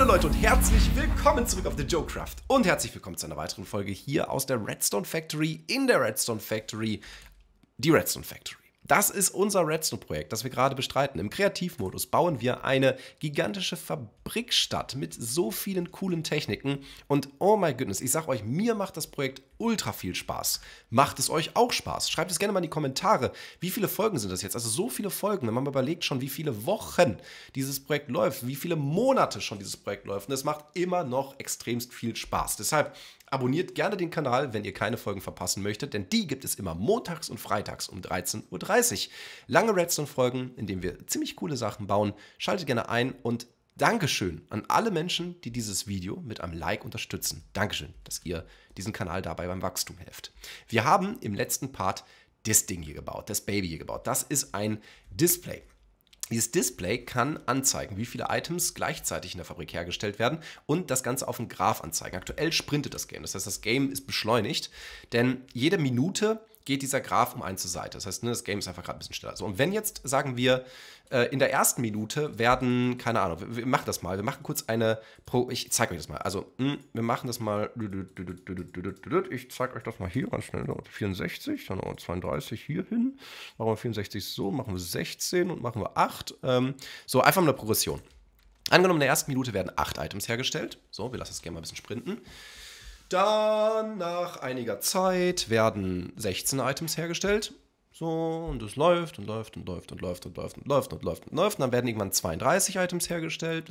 Hallo Leute und herzlich willkommen zurück auf The Joecraft und herzlich willkommen zu einer weiteren Folge hier aus der Redstone Factory, in der Redstone Factory, die Redstone Factory. Das ist unser Redstone-Projekt, das wir gerade bestreiten. Im Kreativmodus bauen wir eine gigantische Fabrikstadt mit so vielen coolen Techniken. Und oh my goodness, ich sag euch, mir macht das Projekt ultra viel Spaß. Macht es euch auch Spaß? Schreibt es gerne mal in die Kommentare. Wie viele Folgen sind das jetzt? Also so viele Folgen, wenn man mal überlegt schon, wie viele Wochen dieses Projekt läuft, wie viele Monate schon dieses Projekt läuft. Und es macht immer noch extremst viel Spaß. Deshalb abonniert gerne den Kanal, wenn ihr keine Folgen verpassen möchtet, denn die gibt es immer montags und freitags um 13:30 Uhr. Lange Redstone-Folgen, in denen wir ziemlich coole Sachen bauen. Schaltet gerne ein und Dankeschön an alle Menschen, die dieses Video mit einem Like unterstützen. Dankeschön, dass ihr diesen Kanal dabei beim Wachstum helft. Wir haben im letzten Part das Ding hier gebaut, das Baby hier gebaut. Das ist ein Display. Dieses Display kann anzeigen, wie viele Items gleichzeitig in der Fabrik hergestellt werden und das Ganze auf dem Graph anzeigen. Aktuell sprintet das Game, das heißt, das Game ist beschleunigt, denn jede Minute geht dieser Graph um eine zur Seite. Das heißt, das Game ist einfach gerade ein bisschen schneller. So, und wenn jetzt, sagen wir, in der ersten Minute werden, keine Ahnung, wir machen das mal, wir machen kurz ich zeige euch das mal. Also, wir machen das mal, ich zeige euch das mal hier ganz schnell, 64, dann 32 hier hin, machen wir 64 so, machen wir 16 und machen wir 8. So, einfach mal eine Progression. Angenommen, in der ersten Minute werden 8 Items hergestellt. So, wir lassen das Game mal ein bisschen sprinten. Dann nach einiger Zeit werden 16 Items hergestellt. So, und es läuft und läuft und läuft und läuft und läuft und läuft und läuft und läuft. Und dann werden irgendwann 32 Items hergestellt.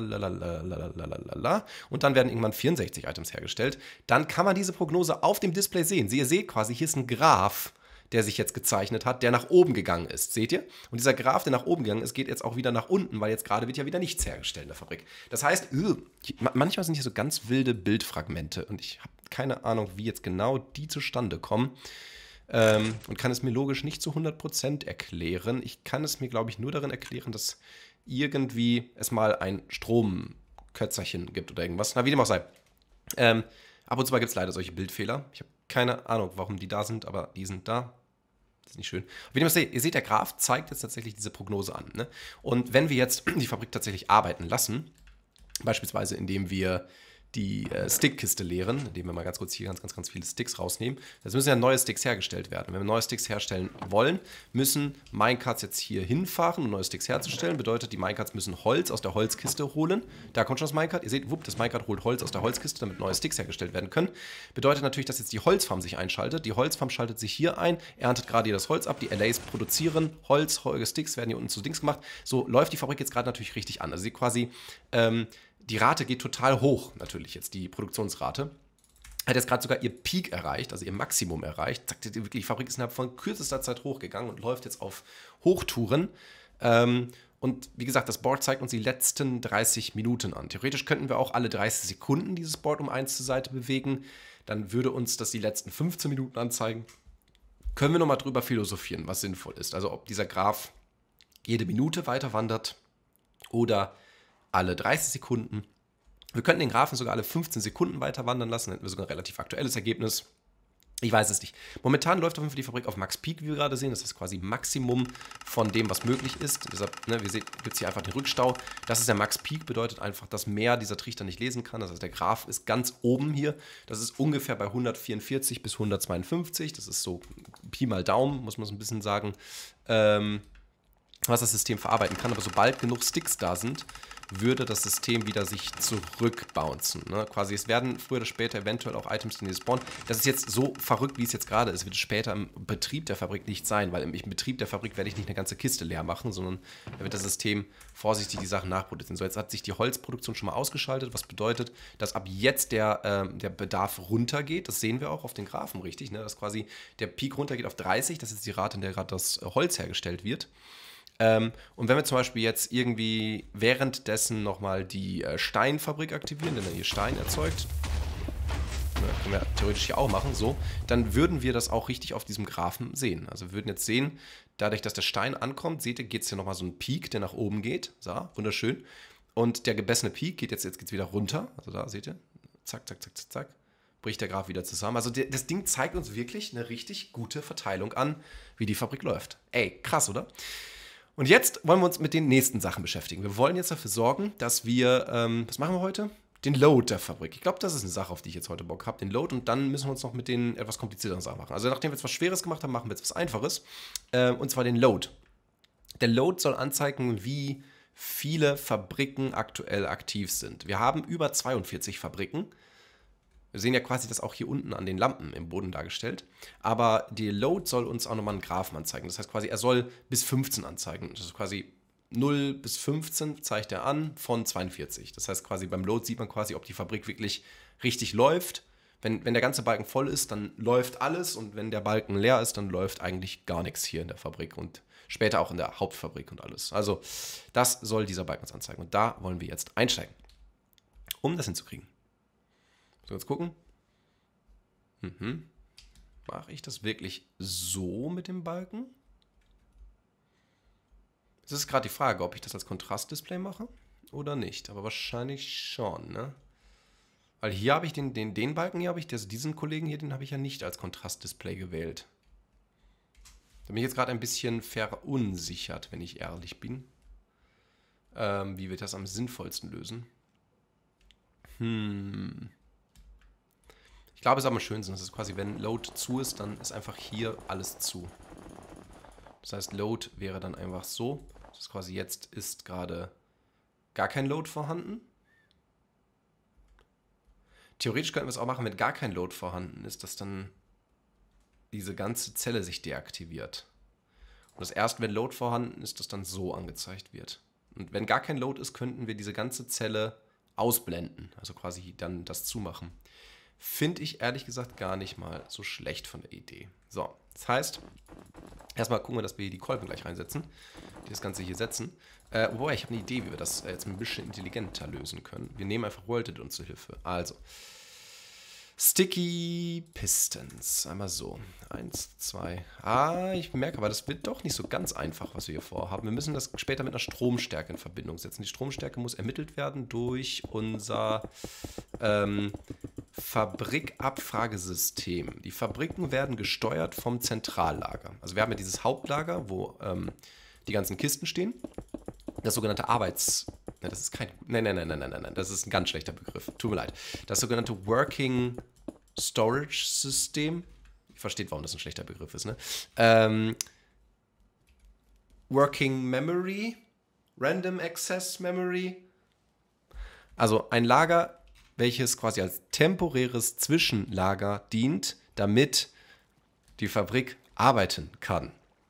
Lalalala. Und dann werden irgendwann 64 Items hergestellt. Dann kann man diese Prognose auf dem Display sehen. Ihr seht quasi, hier ist ein Graph, der sich jetzt gezeichnet hat, der nach oben gegangen ist. Seht ihr? Und dieser Graph, der nach oben gegangen ist, geht jetzt auch wieder nach unten, weil jetzt gerade wird ja wieder nichts hergestellt in der Fabrik. Das heißt, manchmal sind hier so ganz wilde Bildfragmente und ich habe keine Ahnung, wie jetzt genau die zustande kommen und kann es mir logisch nicht zu 100% erklären. Ich kann es mir, glaube ich, nur darin erklären, dass irgendwie es mal ein Stromkötzerchen gibt oder irgendwas. Na, wie dem auch sei. Ab und zu mal gibt es leider solche Bildfehler. Ich habe keine Ahnung, warum die da sind, aber die sind da. Das ist nicht schön. Wie ihr seht, der Graph zeigt jetzt tatsächlich diese Prognose an. Ne? Und wenn wir jetzt die Fabrik tatsächlich arbeiten lassen, beispielsweise indem wir die Stickkiste leeren, indem wir mal ganz kurz hier ganz viele Sticks rausnehmen. Jetzt müssen ja neue Sticks hergestellt werden. Wenn wir neue Sticks herstellen wollen, müssen Minecarts jetzt hier hinfahren, um neue Sticks herzustellen. Bedeutet, die Minecarts müssen Holz aus der Holzkiste holen. Da kommt schon das Minecart. Ihr seht, das Minecart holt Holz aus der Holzkiste, damit neue Sticks hergestellt werden können. Bedeutet natürlich, dass jetzt die Holzfarm sich einschaltet. Die Holzfarm schaltet sich hier ein, erntet gerade hier das Holz ab. Die LAs produzieren Holz, Sticks werden hier unten zu Dings gemacht. So läuft die Fabrik jetzt gerade natürlich richtig an. Also sie quasi die Rate geht total hoch, natürlich jetzt, die Produktionsrate. Hat jetzt gerade sogar ihr Peak erreicht, also ihr Maximum erreicht. Die Fabrik ist innerhalb von kürzester Zeit hochgegangen und läuft jetzt auf Hochtouren. Und wie gesagt, das Board zeigt uns die letzten 30 Minuten an. Theoretisch könnten wir auch alle 30 Sekunden dieses Board um 1 zur Seite bewegen. Dann würde uns das die letzten 15 Minuten anzeigen. Können wir nochmal drüber philosophieren, was sinnvoll ist. Also ob dieser Graph jede Minute weiter wandert oder alle 30 Sekunden. Wir könnten den Graphen sogar alle 15 Sekunden weiter wandern lassen, dann hätten wir sogar ein relativ aktuelles Ergebnis. Ich weiß es nicht. Momentan läuft auf jeden Fall die Fabrik auf Max Peak, wie wir gerade sehen. Das ist quasi Maximum von dem, was möglich ist. Deshalb, ne, wir sehen, gibt es hier einfach den Rückstau. Das ist der Max Peak, bedeutet einfach, dass mehr dieser Trichter nicht lesen kann. Das heißt, der Graph ist ganz oben hier. Das ist ungefähr bei 144 bis 152. Das ist so Pi mal Daumen, muss man so ein bisschen sagen, was das System verarbeiten kann. Aber sobald genug Sticks da sind, würde das System wieder sich zurückbouncen. Ne? Quasi, es werden früher oder später eventuell auch Items, die spawnen. Das ist jetzt so verrückt, wie es jetzt gerade ist, wird es später im Betrieb der Fabrik nicht sein, weil im Betrieb der Fabrik werde ich nicht eine ganze Kiste leer machen, sondern da wird das System vorsichtig die Sachen nachproduzieren. So, jetzt hat sich die Holzproduktion schon mal ausgeschaltet, was bedeutet, dass ab jetzt der Bedarf runtergeht. Das sehen wir auch auf den Graphen richtig, ne? Dass quasi der Peak runtergeht auf 30, das ist die Rate, in der gerade das Holz hergestellt wird. Und wenn wir zum Beispiel jetzt irgendwie währenddessen nochmal die Steinfabrik aktivieren, denn er hier Stein erzeugt, können wir theoretisch hier auch machen, so, dann würden wir das auch richtig auf diesem Graphen sehen. Also wir würden jetzt sehen, dadurch, dass der Stein ankommt, seht ihr, geht es hier nochmal so ein Peak, der nach oben geht, so, wunderschön. Und der gemessene Peak geht jetzt geht's wieder runter, also da seht ihr, zack, zack, zack, zack, zack, bricht der Graph wieder zusammen. Also das Ding zeigt uns wirklich eine richtig gute Verteilung an, wie die Fabrik läuft. Ey, krass, oder? Und jetzt wollen wir uns mit den nächsten Sachen beschäftigen. Wir wollen jetzt dafür sorgen, dass wir, was machen wir heute? Den Load der Fabrik. Ich glaube, das ist eine Sache, auf die ich jetzt heute Bock habe, den Load. Und dann müssen wir uns noch mit den etwas komplizierteren Sachen machen. Also nachdem wir jetzt was Schweres gemacht haben, machen wir jetzt was Einfaches. Und zwar den Load. Der Load soll anzeigen, wie viele Fabriken aktuell aktiv sind. Wir haben über 42 Fabriken. Wir sehen ja quasi das auch hier unten an den Lampen im Boden dargestellt. Aber der Load soll uns auch nochmal einen Graphen anzeigen. Das heißt quasi, er soll bis 15 anzeigen. Das ist quasi 0 bis 15 zeigt er an von 42. Das heißt quasi beim Load sieht man quasi, ob die Fabrik wirklich richtig läuft. Wenn der ganze Balken voll ist, dann läuft alles. Und wenn der Balken leer ist, dann läuft eigentlich gar nichts hier in der Fabrik. Und später auch in der Hauptfabrik und alles. Also das soll dieser Balken uns anzeigen. Und da wollen wir jetzt einsteigen, um das hinzukriegen. So, jetzt gucken. Mache ich das wirklich so mit dem Balken? Es ist gerade die Frage, ob ich das als Kontrastdisplay mache oder nicht. Aber wahrscheinlich schon, ne? Weil hier habe ich den Balken hier habe ich, diesen Kollegen hier, den habe ich ja nicht als Kontrastdisplay gewählt. Da bin ich jetzt gerade ein bisschen verunsichert, wenn ich ehrlich bin. Wie wir das am sinnvollsten lösen. Ich glaube, es ist am schönsten. Das ist quasi, wenn Load zu ist, dann ist einfach hier alles zu. Das heißt, Load wäre dann einfach so. Das ist quasi, jetzt ist gerade gar kein Load vorhanden. Theoretisch könnten wir es auch machen, wenn gar kein Load vorhanden ist, dass dann diese ganze Zelle sich deaktiviert. Und das erst, wenn Load vorhanden ist, das dann so angezeigt wird. Und wenn gar kein Load ist, könnten wir diese ganze Zelle ausblenden. Also quasi dann das zumachen. Finde ich ehrlich gesagt gar nicht mal so schlecht von der Idee. So, das heißt, erstmal gucken wir, dass wir hier die Kolben gleich reinsetzen, die das Ganze hier setzen. Wobei, ich habe eine Idee, wie wir das jetzt ein bisschen intelligenter lösen können. Wir nehmen einfach Worlded uns zur Hilfe. Also, Sticky Pistons. Einmal so. 1, 2. Ich merke aber, das wird doch nicht so ganz einfach, was wir hier vorhaben. Wir müssen das später mit einer Stromstärke in Verbindung setzen. Die Stromstärke muss ermittelt werden durch unser Fabrikabfragesystem. Die Fabriken werden gesteuert vom Zentrallager. Also wir haben ja dieses Hauptlager, wo die ganzen Kisten stehen. Das sogenannte das ist kein... Nein. Das ist ein ganz schlechter Begriff. Tut mir leid. Das sogenannte Working Storage System. Ihr versteht, warum das ein schlechter Begriff ist, ne? Working Memory. Random Access Memory. Also ein Lager, welches quasi als temporäres Zwischenlager dient, damit die Fabrik arbeiten kann.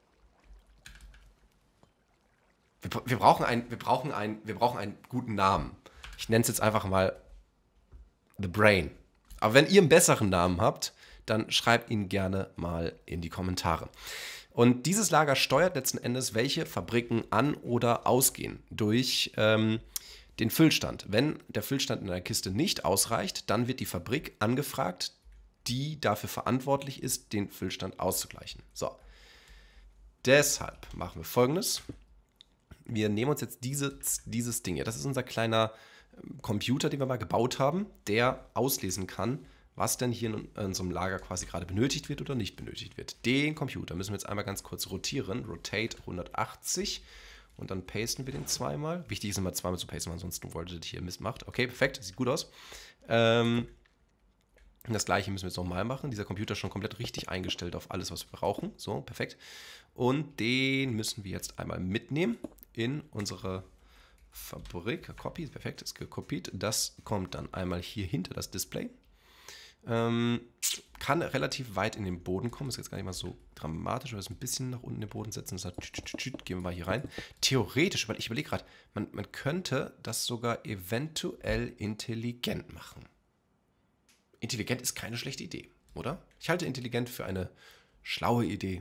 Wir brauchen einen guten Namen. Ich nenne es jetzt einfach mal The Brain. Aber wenn ihr einen besseren Namen habt, dann schreibt ihn gerne mal in die Kommentare. Und dieses Lager steuert letzten Endes, welche Fabriken an- oder ausgehen durch den Füllstand. Wenn der Füllstand in einer Kiste nicht ausreicht, dann wird die Fabrik angefragt, die dafür verantwortlich ist, den Füllstand auszugleichen. So. Deshalb machen wir Folgendes. Wir nehmen uns jetzt dieses Ding hier. Das ist unser kleiner Computer, den wir mal gebaut haben, der auslesen kann, was denn hier in unserem Lager quasi gerade benötigt wird oder nicht benötigt wird. Den Computer müssen wir jetzt einmal ganz kurz rotieren. Rotate 180 und dann pasten wir den zweimal. Wichtig ist immer zweimal zu pasten, ansonsten wollte das hier Mist macht. Okay, perfekt, sieht gut aus. Das gleiche müssen wir jetzt nochmal machen. Dieser Computer ist schon komplett richtig eingestellt auf alles, was wir brauchen. So, perfekt. Und den müssen wir jetzt einmal mitnehmen in unsere Fabrik. Copy, perfekt, ist gekopiert. Das kommt dann einmal hier hinter das Display. Kann relativ weit in den Boden kommen. Ist jetzt gar nicht mal so dramatisch, weil wir es ein bisschen nach unten in den Boden setzen. Das heißt, gehen wir mal hier rein. Theoretisch, weil ich überlege gerade, man könnte das sogar eventuell intelligent machen. Intelligent ist keine schlechte Idee, oder? Ich halte intelligent für eine schlaue Idee.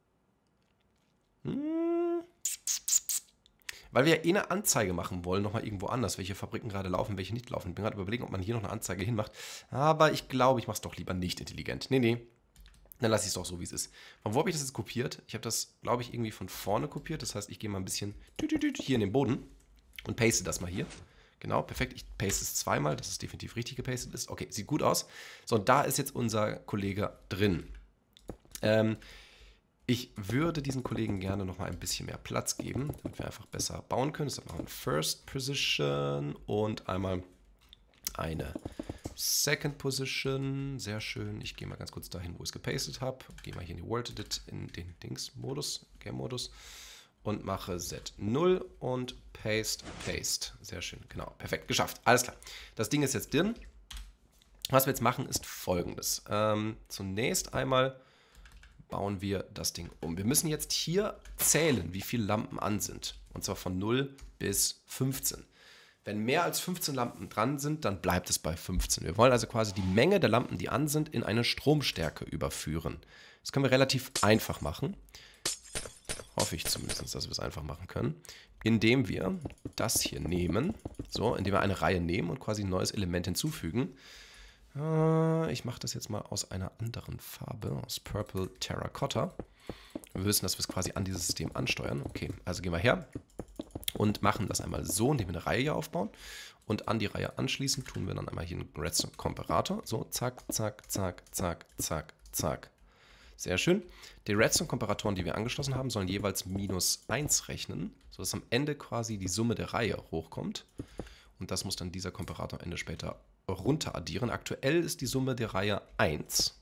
Weil wir ja eh eine Anzeige machen wollen, nochmal irgendwo anders, welche Fabriken gerade laufen, welche nicht laufen. Ich bin gerade überlegen, ob man hier noch eine Anzeige hinmacht. Aber ich glaube, ich mache es doch lieber nicht intelligent. Nee. Dann lasse ich es doch so, wie es ist. Von wo habe ich das jetzt kopiert? Ich habe das, glaube ich, irgendwie von vorne kopiert. Das heißt, ich gehe mal ein bisschen hier in den Boden und paste das mal hier. Genau, perfekt. Ich paste es zweimal, dass es definitiv richtig gepastet ist. Okay, sieht gut aus. So, und da ist jetzt unser Kollege drin. Ich würde diesen Kollegen gerne noch mal ein bisschen mehr Platz geben, damit wir einfach besser bauen können. Deshalb machen wir First Position und einmal eine Second Position. Sehr schön. Ich gehe mal ganz kurz dahin, wo ich es gepastet habe. Gehe mal hier in die World Edit, in den Dings-Modus, Game-Modus und mache Z0 und Paste. Sehr schön. Genau. Perfekt. Geschafft. Alles klar. Das Ding ist jetzt drin. Was wir jetzt machen, ist Folgendes. Zunächst einmal bauen wir das Ding um. Wir müssen jetzt hier zählen, wie viele Lampen an sind. Und zwar von 0 bis 15. Wenn mehr als 15 Lampen dran sind, dann bleibt es bei 15. Wir wollen also quasi die Menge der Lampen, die an sind, in eine Stromstärke überführen. Das können wir relativ einfach machen. Hoffe ich zumindest, dass wir es einfach machen können. Indem wir das hier nehmen. So, indem wir eine Reihe nehmen und quasi ein neues Element hinzufügen. Ich mache das jetzt mal aus einer anderen Farbe, aus Purple Terracotta. Wir wissen, dass wir es quasi an dieses System ansteuern. Okay, also gehen wir her und machen das einmal so, indem wir eine Reihe hier aufbauen. Und an die Reihe anschließend tun wir dann einmal hier einen Redstone-Komparator. So, zack, zack, zack, zack, zack, zack. Sehr schön. Die Redstone-Komparatoren, die wir angeschlossen haben, sollen jeweils -1 rechnen, sodass am Ende quasi die Summe der Reihe hochkommt. Und das muss dann dieser Komparator am Ende später runter addieren. Aktuell ist die Summe der Reihe 1.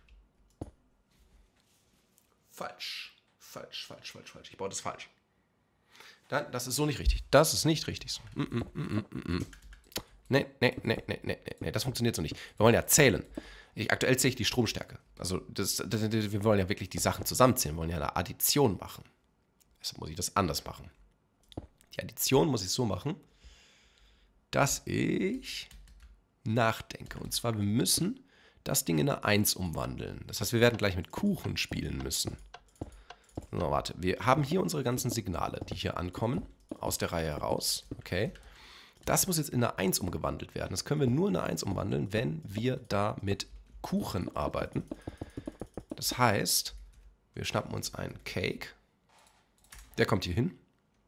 Falsch. Ich baue das falsch. Das ist so nicht richtig. Das ist nicht richtig so. Nee, das funktioniert so nicht. Wir wollen ja zählen. Aktuell zähle ich die Stromstärke. Also wir wollen ja wirklich die Sachen zusammenzählen. Wir wollen ja eine Addition machen. Deshalb muss ich das anders machen. Die Addition muss ich so machen, dass ich nachdenke. Und zwar, wir müssen das Ding in eine 1 umwandeln. Das heißt, wir werden gleich mit Kuchen spielen müssen. So, warte. Wir haben hier unsere ganzen Signale, die hier ankommen, aus der Reihe heraus. Okay. Das muss jetzt in eine 1 umgewandelt werden. Das können wir nur in eine 1 umwandeln, wenn wir da mit Kuchen arbeiten. Das heißt, wir schnappen uns einen Cake. Der kommt hier hin.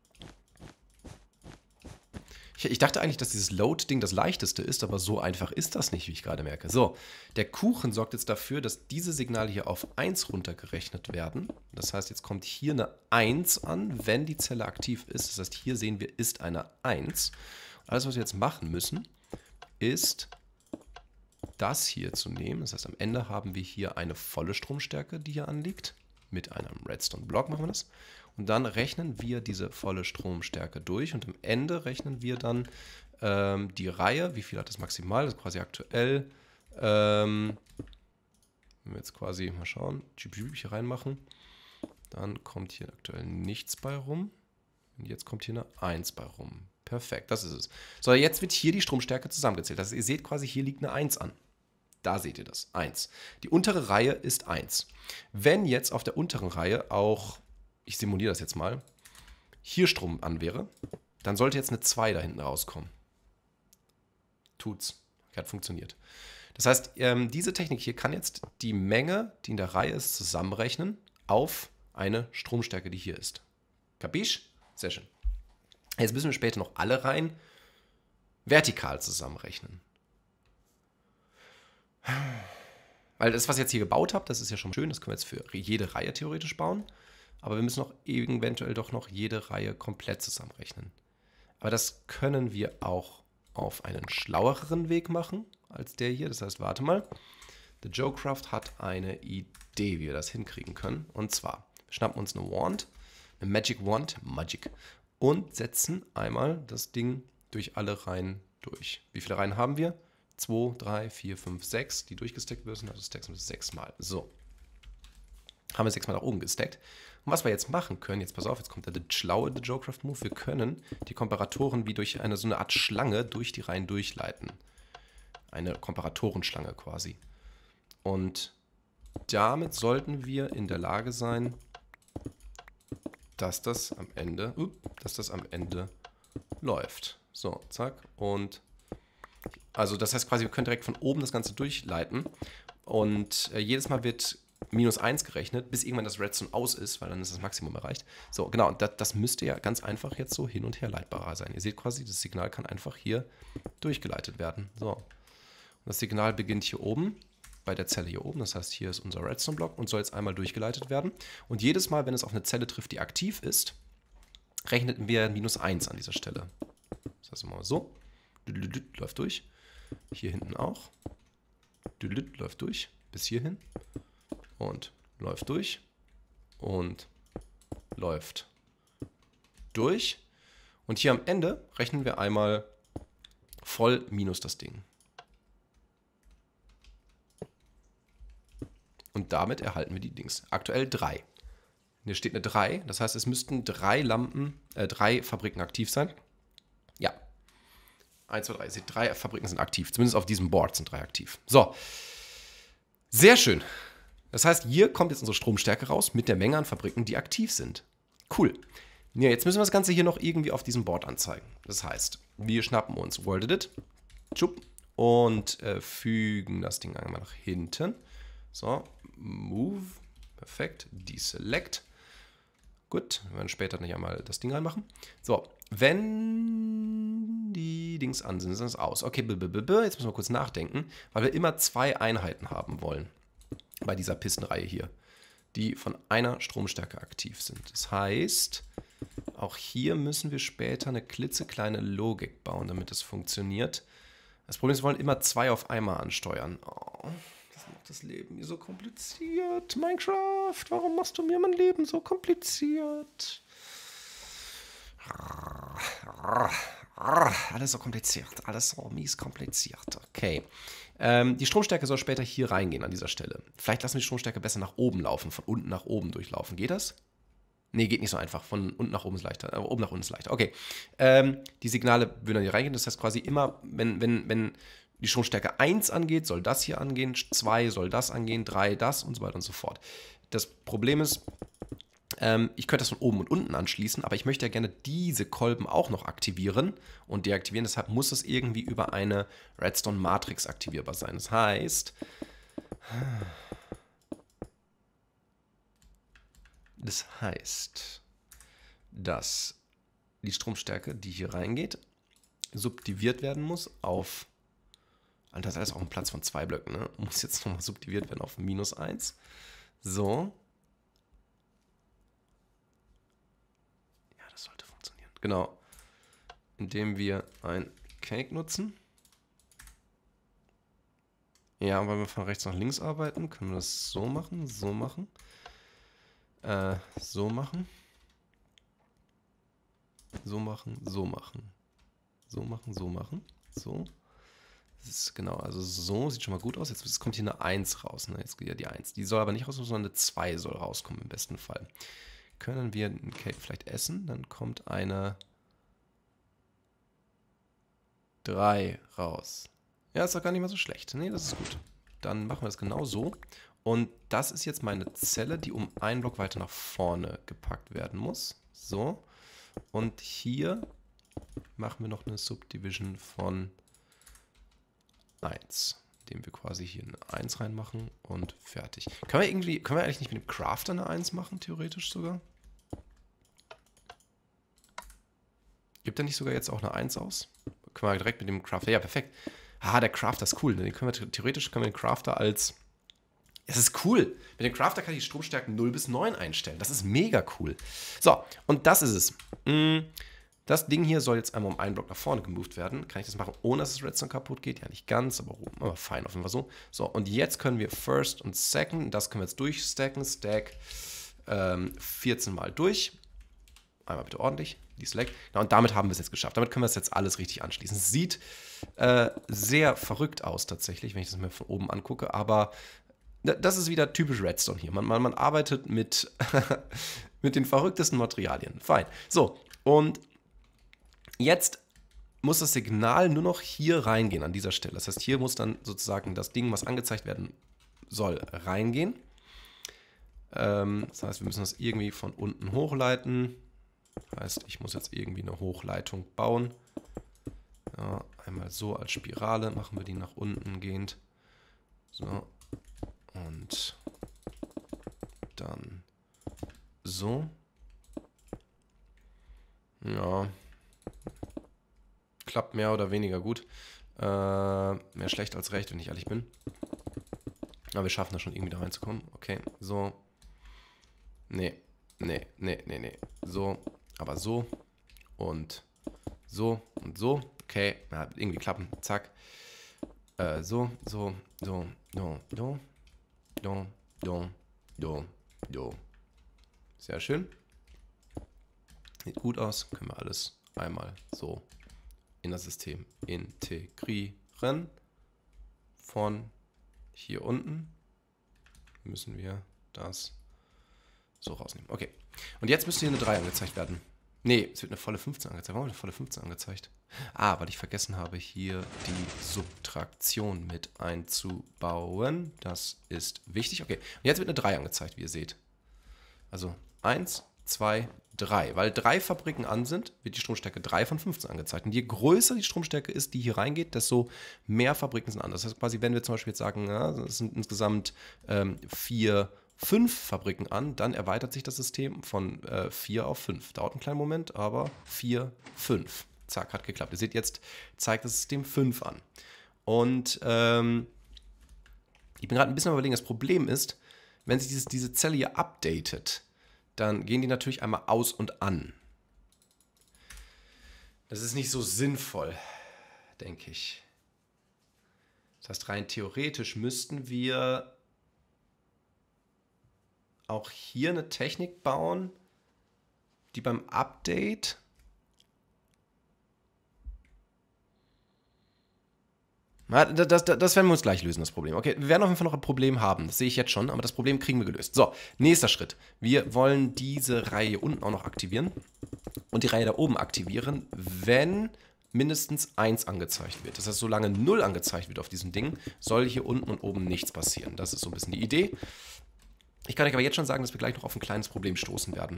Ich dachte eigentlich, dass dieses Load-Ding das leichteste ist, aber so einfach ist das nicht, wie ich gerade merke. So, der Kuchen sorgt jetzt dafür, dass diese Signale hier auf 1 runtergerechnet werden. Das heißt, jetzt kommt hier eine 1 an, wenn die Zelle aktiv ist. Das heißt, hier sehen wir, ist eine 1. Alles, was wir jetzt machen müssen, ist das hier zu nehmen. Das heißt, am Ende haben wir hier eine volle Stromstärke, die hier anliegt. Mit einem Redstone-Block machen wir das. Und dann rechnen wir diese volle Stromstärke durch und am Ende rechnen wir dann die Reihe, wie viel hat das maximal, das ist quasi aktuell, wenn wir jetzt quasi mal schauen, hier reinmachen, dann kommt hier aktuell nichts bei rum und jetzt kommt hier eine 1 bei rum. Perfekt, das ist es. So, jetzt wird hier die Stromstärke zusammengezählt. Also ihr seht quasi, hier liegt eine 1 an. Da seht ihr das, 1. Die untere Reihe ist 1. Wenn jetzt auf der unteren Reihe auch, ich simuliere das jetzt mal, hier Strom an wäre, dann sollte jetzt eine 2 da hinten rauskommen. Tut's. Hat funktioniert. Das heißt, diese Technik hier kann jetzt die Menge, die in der Reihe ist, zusammenrechnen auf eine Stromstärke, die hier ist. Kapisch? Sehr schön. Jetzt müssen wir später noch alle Reihen vertikal zusammenrechnen. Weil das, was ich jetzt hier gebaut habe, das ist ja schon schön, das können wir jetzt für jede Reihe theoretisch bauen. Aber wir müssen auch eventuell doch noch jede Reihe komplett zusammenrechnen. Aber das können wir auch auf einen schlaueren Weg machen als der hier. Das heißt, warte mal. The Joecraft hat eine Idee, wie wir das hinkriegen können. Und zwar, wir schnappen uns eine Wand, eine Magic Wand, und setzen einmal das Ding durch alle Reihen durch. Wie viele Reihen haben wir? 2, 3, 4, 5, 6, die durchgesteckt werden. Also stacken wir 6 Mal. So. Haben wir 6 Mal nach oben gesteckt. Und was wir jetzt machen können, jetzt pass auf, jetzt kommt der schlaue The Joecraft Move. Wir können die Komparatoren wie durch so eine Art Schlange durch die Reihen durchleiten. Eine Komparatorenschlange quasi. Und damit sollten wir in der Lage sein, dass das am Ende läuft. So, zack. Und also das heißt quasi, wir können direkt von oben das Ganze durchleiten. Und jedes Mal wird -1 gerechnet, bis irgendwann das Redstone aus ist, weil dann ist das Maximum erreicht. So, genau, und das müsste ja ganz einfach jetzt so hin und her leitbarer sein. Ihr seht quasi, das Signal kann einfach hier durchgeleitet werden. So. Und das Signal beginnt hier oben bei der Zelle hier oben. Das heißt, hier ist unser Redstone-Block und soll jetzt einmal durchgeleitet werden. Und jedes Mal, wenn es auf eine Zelle trifft, die aktiv ist, rechnen wir -1 an dieser Stelle. Das heißt, mal so. Läuft durch. Hier hinten auch. Läuft durch. Bis hierhin. Und läuft durch. Und läuft durch. Und hier am Ende rechnen wir einmal voll minus das Ding. Und damit erhalten wir die Dings. Aktuell 3. Hier steht eine 3. Das heißt, es müssten 3 Fabriken aktiv sein. Ja. 1, 2, 3. Seht, 3 Fabriken sind aktiv. Zumindest auf diesem Board sind 3 aktiv. So. Sehr schön. Das heißt, hier kommt jetzt unsere Stromstärke raus mit der Menge an Fabriken, die aktiv sind. Cool. Ja, jetzt müssen wir das Ganze hier noch irgendwie auf diesem Board anzeigen. Das heißt, wir schnappen uns WorldEdit und fügen das Ding einmal nach hinten. So, Move, perfekt, Deselect. Gut, wir werden später nicht einmal das Ding reinmachen. So, wenn die Dings an sind, ist das aus. Okay, jetzt müssen wir kurz nachdenken, weil wir immer 2 Einheiten haben wollen bei dieser Pistenreihe hier, die von einer Stromstärke aktiv sind. Das heißt, auch hier müssen wir später eine klitzekleine Logik bauen, damit es funktioniert. Das Problem ist, wir wollen immer 2 auf einmal ansteuern. Oh, das macht das Leben mir so kompliziert. Minecraft, warum machst du mir mein Leben so kompliziert? Alles so kompliziert, alles so mies kompliziert. Okay. Die Stromstärke soll später hier reingehen an dieser Stelle. Vielleicht lassen wir die Stromstärke besser nach oben laufen, von unten nach oben durchlaufen. Geht das? Nee, geht nicht so einfach. Von unten nach oben ist leichter. Oben nach unten ist leichter. Okay. Die Signale würden dann hier reingehen. Das heißt quasi immer, wenn die Stromstärke 1 angeht, soll das hier angehen. 2 soll das angehen. 3 das und so weiter und so fort. Das Problem ist, ich könnte das von oben und unten anschließen, aber ich möchte ja gerne diese Kolben auch noch aktivieren und deaktivieren. Deshalb muss es irgendwie über eine Redstone-Matrix aktivierbar sein. Das heißt, dass die Stromstärke, die hier reingeht, subdiviert werden muss auf, Alter, das ist alles auf einem Platz von 2 Blöcken, ne? Muss jetzt nochmal subdiviert werden auf -1. So. Ja, das sollte funktionieren. Genau. Indem wir ein Cake nutzen. Ja, weil wir von rechts nach links arbeiten, können wir das so machen, so machen. So machen. So machen, so machen. So machen, so machen. So. Das ist genau, also so sieht schon mal gut aus. Jetzt kommt hier eine 1 raus. Ne? Jetzt geht ja die 1. Die soll aber nicht rauskommen, sondern eine 2 soll rauskommen im besten Fall. Können wir einen Cake vielleicht essen? Dann kommt eine 3 raus. Ja, ist doch gar nicht mal so schlecht. Nee, das ist gut. Dann machen wir das genau so. Und das ist jetzt meine Zelle, die um einen Block weiter nach vorne gepackt werden muss. So. Und hier machen wir noch eine Subdivision von 1. Indem wir quasi hier eine 1 reinmachen und fertig. Können wir eigentlich nicht mit dem Crafter eine 1 machen, theoretisch sogar? Gibt er nicht sogar jetzt auch eine 1 aus? Können wir direkt mit dem Crafter. Ja, perfekt. Ah, der Crafter ist cool. Theoretisch können wir den Crafter als. Es ist cool. Mit dem Crafter kann ich die Stromstärken 0 bis 9 einstellen. Das ist mega cool. So, und das ist es. Das Ding hier soll jetzt einmal um einen Block nach vorne gemoved werden. Kann ich das machen, ohne dass das Redstone kaputt geht? Ja, nicht ganz, aber fein auf jeden Fall so. So, und jetzt können wir First und Second, das können wir jetzt durchstacken. Stack 14 Mal durch. Einmal bitte ordentlich. Die Slack. Ja, und damit haben wir es jetzt geschafft. Damit können wir es jetzt alles richtig anschließen. Es sieht sehr verrückt aus tatsächlich, wenn ich das mir von oben angucke, aber das ist wieder typisch Redstone hier. Man arbeitet mit, mit den verrücktesten Materialien. Fein. So, und jetzt muss das Signal nur noch hier reingehen an dieser Stelle. Das heißt, hier muss dann sozusagen das Ding, was angezeigt werden soll, reingehen. Das heißt, wir müssen das irgendwie von unten hochleiten. Das heißt, ich muss jetzt irgendwie eine Hochleitung bauen. Ja, einmal so als Spirale machen wir die nach unten gehend. So. Und dann so. Ja. Klappt mehr oder weniger gut. Mehr schlecht als recht, wenn ich ehrlich bin. Aber wir schaffen das schon irgendwie da reinzukommen. Okay, so. Nee. So, aber so und so und so. Okay, ja, irgendwie klappen. Zack. So. Sehr schön. Sieht gut aus. Können wir alles einmal so in das System integrieren. Von hier unten müssen wir das so rausnehmen. Okay. Und jetzt müsste hier eine 3 angezeigt werden. Nee, es wird eine volle 15 angezeigt. Warum wird eine volle 15 angezeigt? Ah, weil ich vergessen habe, hier die Subtraktion mit einzubauen. Das ist wichtig. Okay, und jetzt wird eine 3 angezeigt, wie ihr seht. Also 1, 2, 3. Weil 3 Fabriken an sind, wird die Stromstärke 3 von 15 angezeigt. Und je größer die Stromstärke ist, die hier reingeht, desto mehr Fabriken sind an. Das heißt quasi, wenn wir zum Beispiel jetzt sagen, ja, es sind insgesamt 5 Fabriken an, dann erweitert sich das System von 4 auf 5. Dauert einen kleinen Moment, aber 4, 5. Zack, hat geklappt. Ihr seht, jetzt zeigt das System 5 an. Und ich bin gerade ein bisschen überlegen, das Problem ist, wenn sich diese Zelle hier updatet, dann gehen die natürlich einmal aus und an. Das ist nicht so sinnvoll, denke ich. Das heißt, rein theoretisch müssten wir auch hier eine Technik bauen, die beim Update das werden wir uns gleich lösen, das Problem. Okay, wir werden auf jeden Fall noch ein Problem haben, das sehe ich jetzt schon, aber das Problem kriegen wir gelöst. So, nächster Schritt. Wir wollen diese Reihe unten auch noch aktivieren und die Reihe da oben aktivieren, wenn mindestens 1 angezeigt wird. Das heißt, solange 0 angezeigt wird auf diesem Ding, soll hier unten und oben nichts passieren. Das ist so ein bisschen die Idee. Ich kann euch aber jetzt schon sagen, dass wir gleich noch auf ein kleines Problem stoßen werden.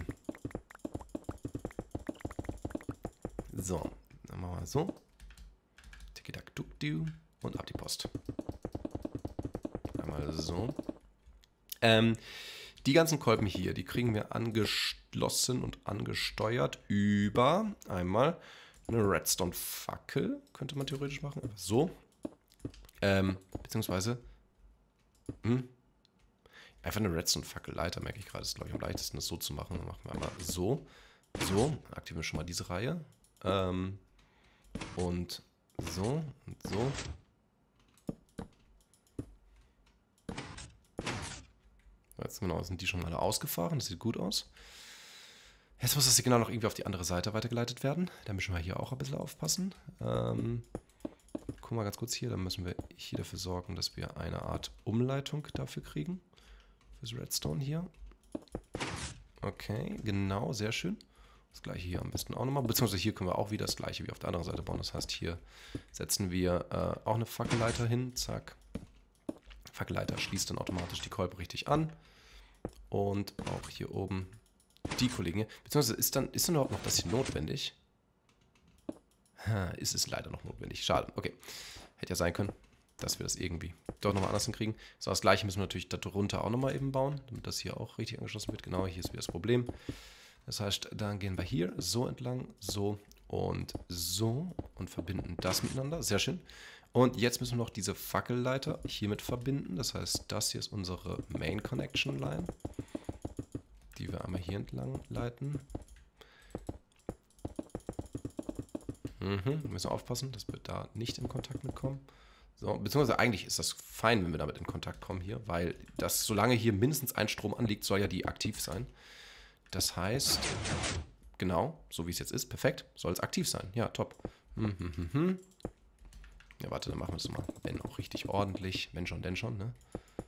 So, dann machen wir so. Tiki-Tack-Tuk-Du und ab die Post. Einmal so. Die ganzen Kolben hier, die kriegen wir angeschlossen und angesteuert über einmal eine Redstone-Fackel. Könnte man theoretisch machen. Einfach so. Beziehungsweise einfach eine Redstone-Fackelleiter, merke ich gerade. Das ist, glaube ich, am leichtesten, das so zu machen. Dann machen wir einmal so. So. Dann aktivieren wir schon mal diese Reihe. Und so und so. Jetzt genau sind die schon mal ausgefahren. Das sieht gut aus. Jetzt muss das Signal noch irgendwie auf die andere Seite weitergeleitet werden. Da müssen wir hier auch ein bisschen aufpassen. Gucken wir ganz kurz hier. Dann müssen wir hier dafür sorgen, dass wir eine Art Umleitung dafür kriegen. Fürs Redstone hier. Okay, genau, sehr schön. Das gleiche hier am besten auch nochmal. Beziehungsweise hier können wir auch wieder das gleiche wie auf der anderen Seite bauen. Das heißt, hier setzen wir auch eine Fackelleiter hin. Zack. Fackelleiter schließt dann automatisch die Kolbe richtig an. Und auch hier oben die Kollegen hier. Beziehungsweise ist dann überhaupt noch das hier notwendig? Ist es leider noch notwendig. Schade. Okay. Hätte ja sein können, dass wir das irgendwie dort nochmal anders hinkriegen. So, das gleiche müssen wir natürlich darunter auch nochmal eben bauen, damit das hier auch richtig angeschlossen wird. Genau, hier ist wieder das Problem. Das heißt, dann gehen wir hier so entlang, so und verbinden das miteinander. Sehr schön. Und jetzt müssen wir noch diese Fackelleiter hiermit verbinden. Das heißt, das hier ist unsere Main Connection Line, die wir einmal hier entlang leiten. Wir müssen aufpassen, dass wir da nicht in Kontakt mitkommen. So, beziehungsweise eigentlich ist das fein, wenn wir damit in Kontakt kommen hier, weil das, solange hier mindestens ein Strom anliegt, soll ja die aktiv sein. Das heißt, genau, so wie es jetzt ist, perfekt, soll es aktiv sein. Ja, top. Ja, warte, dann machen wir es mal, wenn auch richtig ordentlich. Wenn schon, denn schon, ne?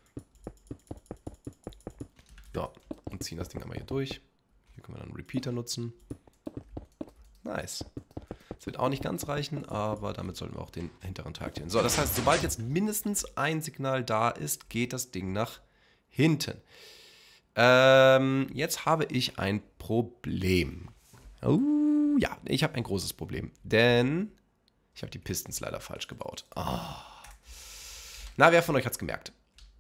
Ja, und ziehen das Ding einmal hier durch. Hier können wir dann einen Repeater nutzen. Nice. Das wird auch nicht ganz reichen, aber damit sollten wir auch den hinteren Teil aktivieren. So, das heißt, sobald jetzt mindestens ein Signal da ist, geht das Ding nach hinten. Jetzt habe ich ein Problem. Oh, ja, ich habe ein großes Problem, denn ich habe die Pistons leider falsch gebaut. Oh. Na, wer von euch hat es gemerkt?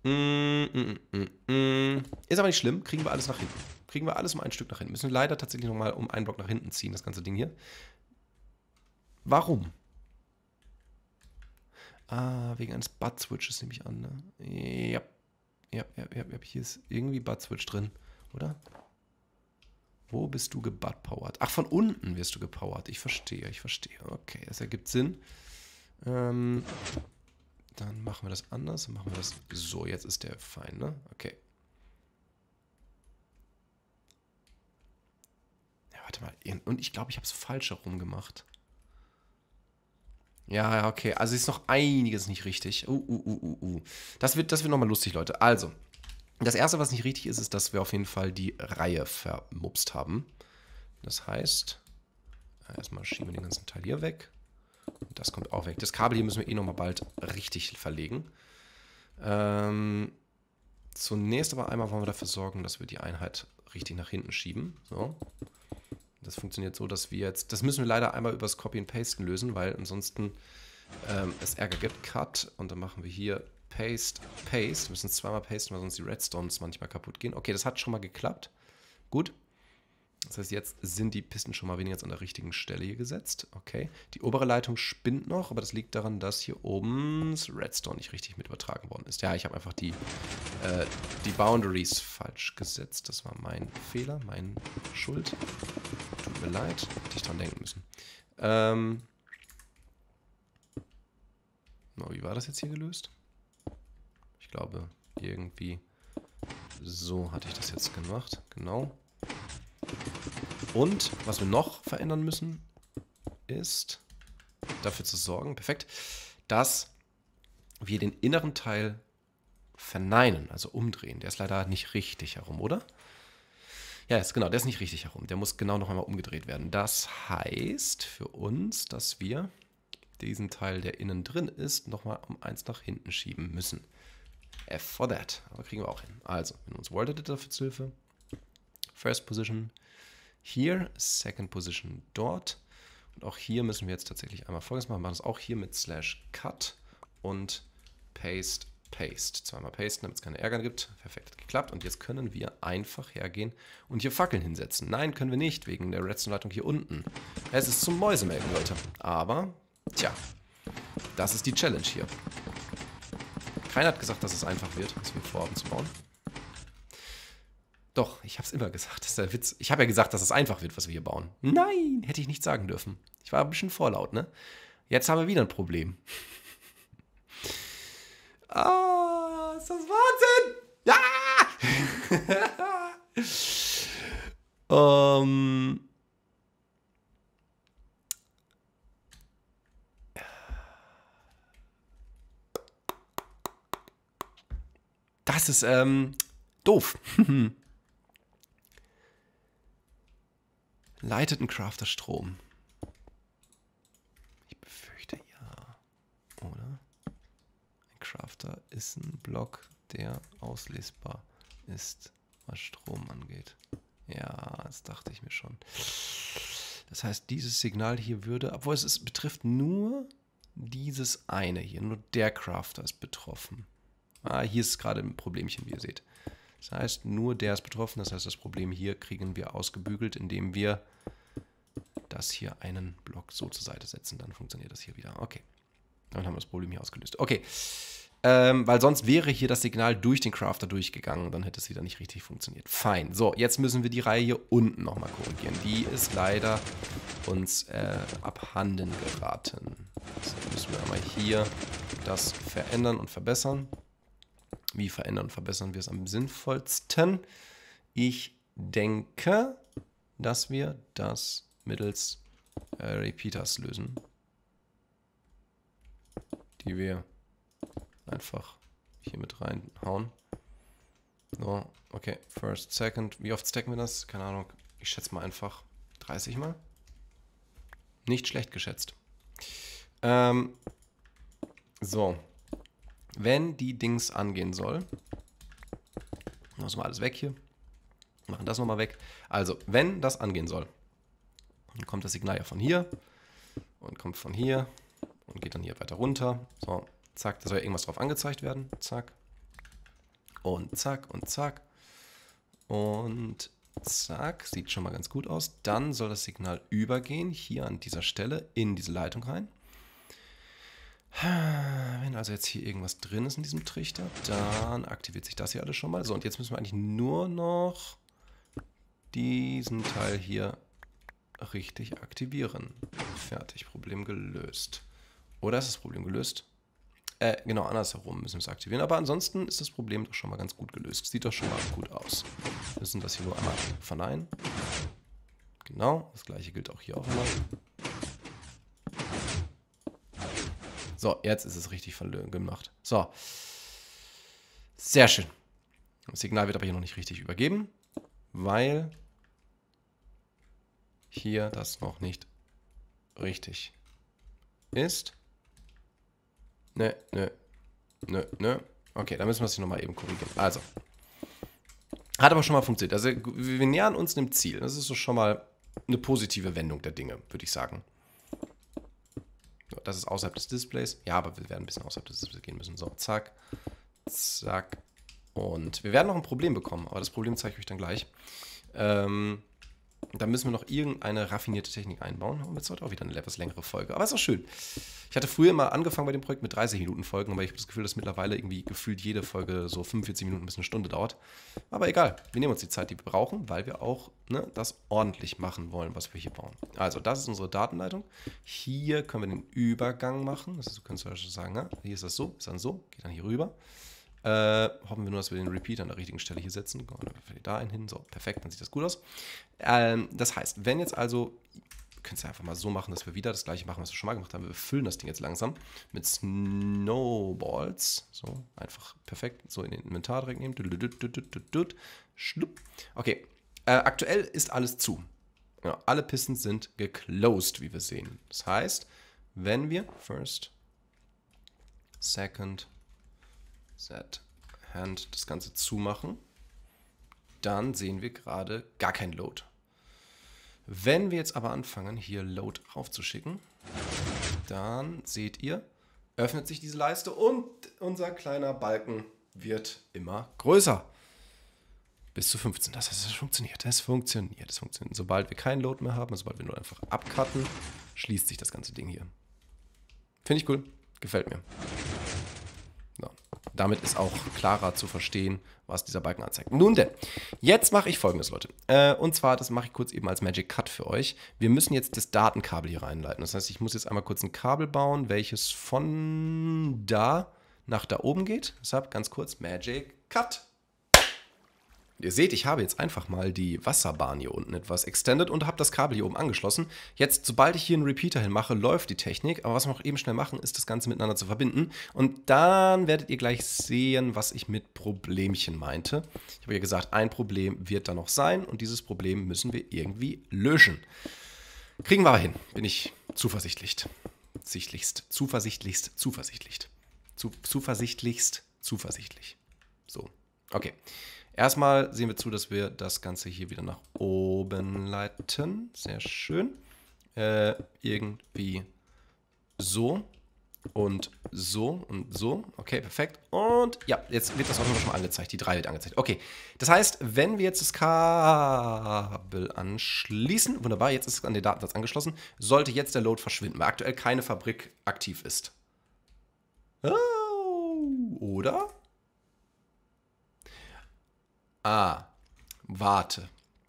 Ist aber nicht schlimm, kriegen wir alles nach hinten. Kriegen wir alles um ein Stück nach hinten. Müssen leider tatsächlich nochmal um einen Block nach hinten ziehen, das ganze Ding hier. Warum? Wegen eines Butt-Switches nehme ich an, ne? Ja. Hier ist irgendwie Butt-Switch drin, oder? Wo bist du gebutt-powered? Ach, von unten wirst du gepowert. Ich verstehe. Okay, das ergibt Sinn. Dann machen wir das anders. Dann machen wir das so. Jetzt ist der fein, ne? Okay. Ja, warte mal. Und ich glaube, ich habe es falsch herum gemacht. Ja, okay. Also ist noch einiges nicht richtig. Das wird nochmal lustig, Leute. Also, das Erste, was nicht richtig ist, ist, dass wir auf jeden Fall die Reihe vermupst haben. Das heißt, erstmal schieben wir den ganzen Teil hier weg. Und das kommt auch weg. Das Kabel hier müssen wir eh nochmal bald richtig verlegen. Zunächst aber einmal wollen wir dafür sorgen, dass wir die Einheit richtig nach hinten schieben. So. Das funktioniert so, dass wir jetzt... Das müssen wir leider einmal übers Copy and Pasten lösen, weil ansonsten es Ärger gibt. Cut. Und dann machen wir hier Paste, Paste. Wir müssen es zweimal pasten, weil sonst die Redstones manchmal kaputt gehen. Okay, das hat schon mal geklappt. Gut. Das heißt, jetzt sind die Pisten schon mal wenigstens an der richtigen Stelle hier gesetzt. Okay. Die obere Leitung spinnt noch, aber das liegt daran, dass hier oben das Redstone nicht richtig mit übertragen worden ist. Ja, ich habe einfach die Boundaries falsch gesetzt. Das war mein Fehler, meine Schuld. Tut mir leid, hätte ich dran denken müssen. Wie war das jetzt hier gelöst? Ich glaube, irgendwie so hatte ich das jetzt gemacht. Genau. Und was wir noch verändern müssen, ist dafür zu sorgen, perfekt, dass wir den inneren Teil verneinen, also umdrehen. Der ist leider nicht richtig herum, oder? Ja, genau, der ist nicht richtig herum. Der muss genau noch einmal umgedreht werden. Das heißt für uns, dass wir diesen Teil, der innen drin ist, nochmal um 1 nach hinten schieben müssen. F for that. Aber kriegen wir auch hin. Also, wir nehmen uns World Editor für Hilfe. First Position hier, Second Position dort. Und auch hier müssen wir jetzt tatsächlich einmal Folgendes machen. Wir machen das auch hier mit /cut und Paste, Paste. Zweimal pasten, damit es keine Ärger gibt. Perfekt, hat geklappt. Und jetzt können wir einfach hergehen und hier Fackeln hinsetzen. Nein, können wir nicht, wegen der Redstone-Leitung hier unten. Es ist zum Mäusemelken, Leute. Aber, tja, das ist die Challenge hier. Keiner hat gesagt, dass es einfach wird, was wir vorhaben zu bauen. Doch, ich habe es immer gesagt. Das ist der Witz. Ich habe ja gesagt, dass es einfach wird, was wir hier bauen. Nein, hätte ich nicht sagen dürfen. Ich war ein bisschen vorlaut, ne? Jetzt haben wir wieder ein Problem. Ah, ist das Wahnsinn! Ja! Das ist, doof. Leitet ein Crafter Strom? Ich befürchte ja. Oder? Ein Crafter ist ein Block, der auslesbar ist, was Strom angeht. Ja, das dachte ich mir schon. Das heißt, dieses Signal hier würde, obwohl es betrifft nur dieses eine hier. Nur der Crafter ist betroffen. Hier ist gerade ein Problemchen, wie ihr seht. Das heißt, nur der ist betroffen. Das heißt, das Problem hier kriegen wir ausgebügelt, indem wir das hier einen Block so zur Seite setzen. Dann funktioniert das hier wieder. Okay. Dann haben wir das Problem hier ausgelöst. Okay. Weil sonst wäre hier das Signal durch den Crafter durchgegangen. Dann hätte es wieder nicht richtig funktioniert. Fein. So, jetzt müssen wir die Reihe hier unten nochmal korrigieren. Die ist leider uns abhanden geraten. Deshalb müssen wir einmal hier das verändern und verbessern. Wie verändern und verbessern wir es am sinnvollsten? Ich denke, dass wir das mittels Repeaters lösen, die wir einfach hier mit reinhauen. So, okay, first, second. Wie oft stacken wir das? Keine Ahnung. Ich schätze mal einfach 30 Mal. Nicht schlecht geschätzt. So. Wenn die Dings angehen soll, lassen wir alles weg hier, machen das nochmal weg. Also, wenn das angehen soll, dann kommt das Signal ja von hier und kommt von hier und geht dann hier weiter runter. So, zack, da soll ja irgendwas drauf angezeigt werden. Zack. Und zack und zack. Und zack, sieht schon mal ganz gut aus. Dann soll das Signal übergehen, hier an dieser Stelle, in diese Leitung rein. Wenn also jetzt hier irgendwas drin ist in diesem Trichter, dann aktiviert sich das hier alles schon mal. So, und jetzt müssen wir eigentlich nur noch diesen Teil hier richtig aktivieren. Fertig, Problem gelöst. Oder ist das Problem gelöst? Genau, andersherum müssen wir es aktivieren. Aber ansonsten ist das Problem doch schon mal ganz gut gelöst. Sieht doch schon mal gut aus. Wir müssen das hier nur einmal verneinen. Genau, das gleiche gilt auch hier auch immer. So, jetzt ist es richtig gemacht. So. Sehr schön. Das Signal wird aber hier noch nicht richtig übergeben, weil hier das noch nicht richtig ist. Nö. Okay, dann müssen wir es hier nochmal eben korrigieren. Also. Hat aber schon mal funktioniert. Also wir nähern uns dem Ziel. Das ist so schon mal eine positive Wendung der Dinge, würde ich sagen. So, das ist außerhalb des Displays. Ja, aber wir werden ein bisschen außerhalb des Displays gehen müssen. So, zack, zack. Und wir werden noch ein Problem bekommen, aber das Problem zeige ich euch dann gleich. Da müssen wir noch irgendeine raffinierte Technik einbauen. Und jetzt heute auch wieder eine etwas längere Folge. Aber ist auch schön. Ich hatte früher mal angefangen bei dem Projekt mit 30 Minuten Folgen, aber ich habe das Gefühl, dass mittlerweile irgendwie gefühlt jede Folge so 45 Minuten bis eine Stunde dauert. Aber egal, wir nehmen uns die Zeit, die wir brauchen, weil wir auch das ordentlich machen wollen, was wir hier bauen. Also, das ist unsere Datenleitung. Hier können wir den Übergang machen. Das ist, du könntest also sagen, ne? Hier ist das so, ist dann so, geht dann hier rüber. Hoffen wir nur, dass wir den Repeat an der richtigen Stelle hier setzen. Oder da einen hin. So, perfekt, dann sieht das gut aus. Das heißt, wenn jetzt also, wir können es ja einfach mal so machen, dass wir wieder das gleiche machen, was wir schon mal gemacht haben. Wir füllen das Ding jetzt langsam mit Snowballs. So, einfach perfekt. So in den Inventar direkt nehmen. Okay, aktuell ist alles zu. Ja, alle Pistons sind geclosed, wie wir sehen. Das heißt, wenn wir first, second, set, hand das Ganze zumachen, dann sehen wir gerade gar kein Load. Wenn wir jetzt aber anfangen, hier Load raufzuschicken, dann seht ihr, öffnet sich diese Leiste und unser kleiner Balken wird immer größer. Bis zu 15. Das heißt, es funktioniert. Es funktioniert. Sobald wir keinen Load mehr haben, sobald wir nur einfach abcutten, schließt sich das ganze Ding hier. Finde ich cool. Gefällt mir. So. Damit ist auch klarer zu verstehen, was dieser Balken anzeigt. Nun denn, jetzt mache ich Folgendes, Leute. Und zwar, das mache ich kurz eben als Magic Cut für euch. Wir müssen jetzt das Datenkabel hier reinleiten. Das heißt, ich muss jetzt einmal kurz ein Kabel bauen, welches von da nach da oben geht. Deshalb ganz kurz Magic Cut. Ihr seht, ich habe jetzt einfach mal die Wasserbahn hier unten etwas extended und habe das Kabel hier oben angeschlossen. Jetzt, sobald ich hier einen Repeater hinmache, läuft die Technik. Aber was wir noch eben schnell machen, ist das Ganze miteinander zu verbinden. Und dann werdet ihr gleich sehen, was ich mit Problemchen meinte. Ich habe ja gesagt, ein Problem wird da noch sein und dieses Problem müssen wir irgendwie lösen. Kriegen wir aber hin, bin ich zuversichtlichst. Zuversichtlich. So, okay. Erstmal sehen wir zu, dass wir das Ganze hier wieder nach oben leiten. Sehr schön. Irgendwie so und so und so. Okay, perfekt. Und ja, jetzt wird das auch schon mal angezeigt. Die 3 wird angezeigt. Okay, das heißt, wenn wir jetzt das Kabel anschließen, wunderbar, jetzt ist es an den Datensatz angeschlossen, sollte jetzt der Load verschwinden, weil aktuell keine Fabrik aktiv ist. Oh, oder? Ah, warte.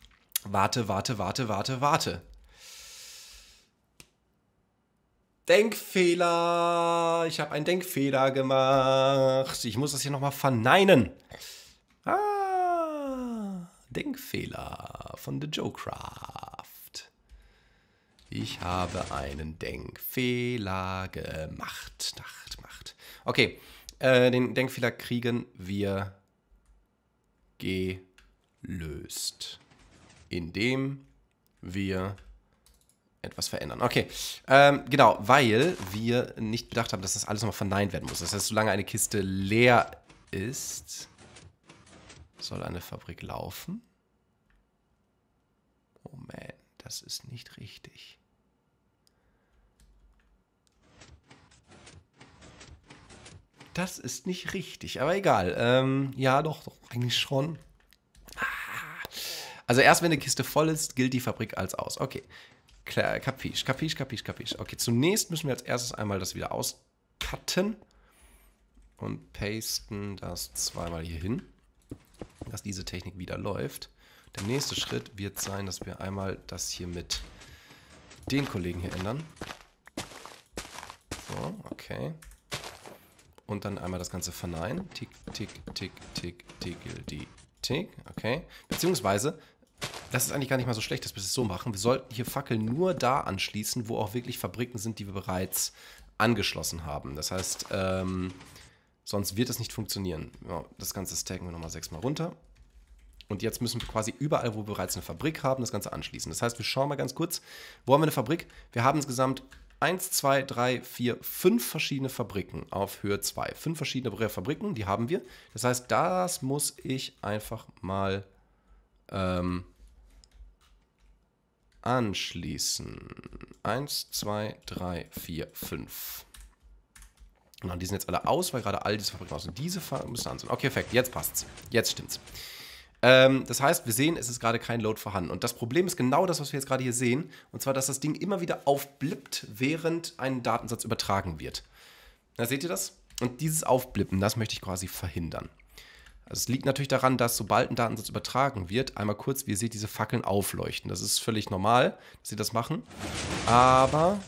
Denkfehler. Ich habe einen Denkfehler gemacht. Ich muss das hier nochmal verneinen. Denkfehler von The Joecraft. Ich habe einen Denkfehler gemacht. Okay, den Denkfehler kriegen wir gelöst, indem wir etwas verändern. Okay, genau, weil wir nicht bedacht haben, dass das alles nochmal verneint werden muss. Das heißt, solange eine Kiste leer ist, soll eine Fabrik laufen. Oh man, das ist nicht richtig. Das ist nicht richtig, aber egal. Ja, doch, eigentlich schon. Also erst wenn eine Kiste voll ist, gilt die Fabrik als aus. Okay, kapisch. Okay, zunächst müssen wir als erstes einmal das wieder auskappen. cutten und pasten das zweimal hier hin, dass diese Technik wieder läuft. Der nächste Schritt wird sein, dass wir einmal das hier mit den Kollegen hier ändern. So, okay. Und dann einmal das Ganze verneinen. Tick, tick, tick, tick, tickel, die, tick. Okay. Beziehungsweise, das ist eigentlich gar nicht mal so schlecht, dass wir es so machen. Wir sollten hier Fackeln nur da anschließen, wo auch wirklich Fabriken sind, die wir bereits angeschlossen haben. Das heißt, sonst wird es nicht funktionieren. Ja, das Ganze stacken wir nochmal 6 Mal runter. Und jetzt müssen wir quasi überall, wo wir bereits eine Fabrik haben, das Ganze anschließen. Das heißt, wir schauen mal ganz kurz, wo haben wir eine Fabrik? Wir haben insgesamt 1, 2, 3, 4, 5 verschiedene Fabriken auf Höhe 2. 5 verschiedene Fabriken, die haben wir. Das heißt, das muss ich einfach mal anschließen. 1, 2, 3, 4, 5. Und die sind jetzt alle aus, weil gerade all diese Fabriken aus sind. Diese müssen an sein. Okay, perfekt, jetzt passt's. Jetzt stimmt's. Das heißt, wir sehen, es ist gerade kein Load vorhanden. Und das Problem ist genau das, was wir jetzt gerade hier sehen. Und zwar, dass das Ding immer wieder aufblippt, während ein Datensatz übertragen wird. Da seht ihr das? Und dieses Aufblippen, das möchte ich quasi verhindern. Also es liegt natürlich daran, dass sobald ein Datensatz übertragen wird, einmal kurz, wie ihr seht, diese Fackeln aufleuchten. Das ist völlig normal, dass sie das machen. Aber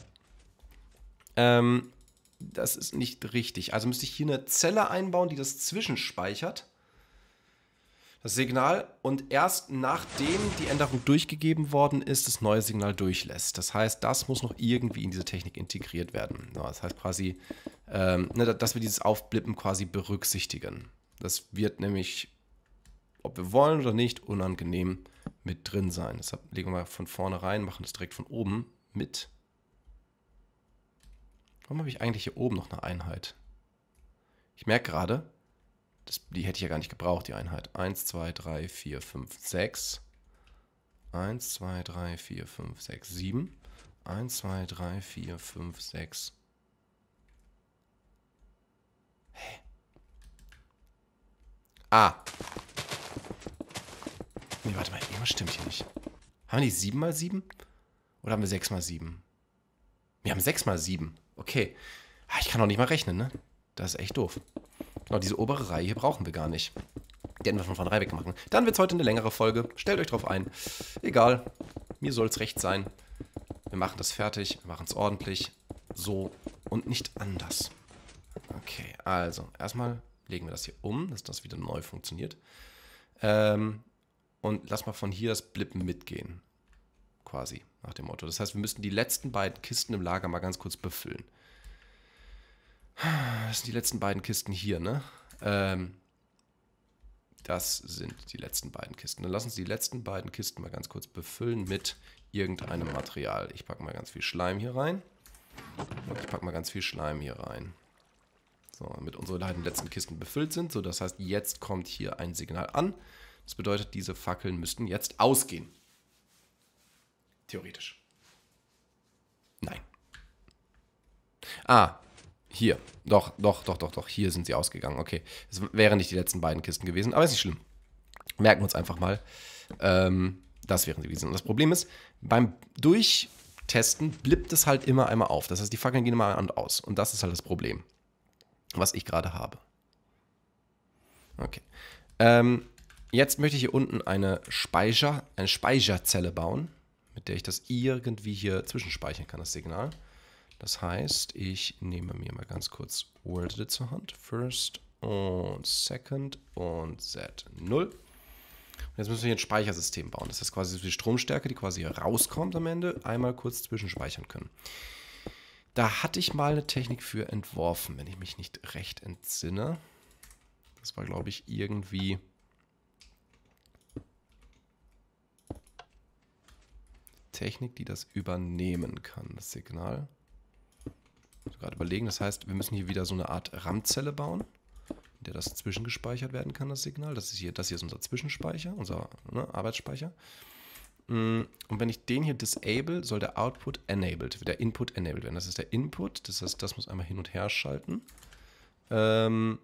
das ist nicht richtig. Also müsste ich hier eine Zelle einbauen, die das zwischenspeichert. Das Signal und erst nachdem die Änderung durchgegeben worden ist, das neue Signal durchlässt. Das heißt, das muss noch irgendwie in diese Technik integriert werden. Das heißt quasi, dass wir dieses Aufblippen quasi berücksichtigen. Das wird nämlich, ob wir wollen oder nicht, unangenehm mit drin sein. Deshalb legen wir mal von vorne rein, machen das direkt von oben mit. Warum habe ich eigentlich hier oben noch eine Einheit? Ich merke gerade, die hätte ich ja gar nicht gebraucht, die Einheit. 1, 2, 3, 4, 5, 6. 1, 2, 3, 4, 5, 6, 7. 1, 2, 3, 4, 5, 6. Hä? Ah. Nee, warte mal, irgendwas stimmt hier nicht. Haben wir die 7 mal 7? Oder haben wir 6 mal 7? Wir haben 6 mal 7. Okay. Ich kann auch nicht mal rechnen, ne? Das ist echt doof. Genau, diese obere Reihe hier brauchen wir gar nicht. Die hätten wir von vornherein weggemacht. Dann wird es heute eine längere Folge. Stellt euch drauf ein. Egal. Mir soll es recht sein. Wir machen das fertig. Wir machen es ordentlich. So und nicht anders. Okay, also erstmal legen wir das hier um, dass das wieder neu funktioniert. Und lass mal von hier das Blippen mitgehen. Quasi, nach dem Motto. Das heißt, wir müssten die letzten beiden Kisten im Lager mal ganz kurz befüllen. Das sind die letzten beiden Kisten hier, ne? Das sind die letzten beiden Kisten. Dann lass uns die letzten beiden Kisten mal ganz kurz befüllen mit irgendeinem Material. Ich packe mal ganz viel Schleim hier rein. Und ich packe mal ganz viel Schleim hier rein. So, damit unsere beiden letzten Kisten befüllt sind. So, das heißt, jetzt kommt hier ein Signal an. Das bedeutet, diese Fackeln müssten jetzt ausgehen. Theoretisch. Nein. Ah, hier. Doch. Hier sind sie ausgegangen. Okay. Es wären nicht die letzten beiden Kisten gewesen, aber ist nicht schlimm. Merken wir uns einfach mal. Das wären sie gewesen. Und das Problem ist, beim Durchtesten blippt es halt immer einmal auf. Das heißt, die Fackeln gehen immer an und aus. Und das ist halt das Problem, was ich gerade habe. Okay. Jetzt möchte ich hier unten eine Speicherzelle bauen, mit der ich das irgendwie hier zwischenspeichern kann, das Signal. Das heißt, ich nehme mir mal ganz kurz World Edit zur Hand. First und Second und Z0. Und jetzt müssen wir hier ein Speichersystem bauen. Das ist quasi die Stromstärke, die quasi hier rauskommt am Ende, einmal kurz zwischenspeichern können. Da hatte ich mal eine Technik für entworfen, wenn ich mich nicht recht entsinne. Das war, glaube ich, irgendwie Technik, die das übernehmen kann, das Signal. Ich gerade überlegen, das heißt, wir müssen hier wieder so eine Art RAM-Zelle bauen, in der das zwischengespeichert werden kann, das Signal. Das hier ist unser Zwischenspeicher, unser Arbeitsspeicher. Und wenn ich den hier disable, soll der Output enabled, der Input enabled werden. Das ist der Input, das heißt, das muss einmal hin und her schalten. Machen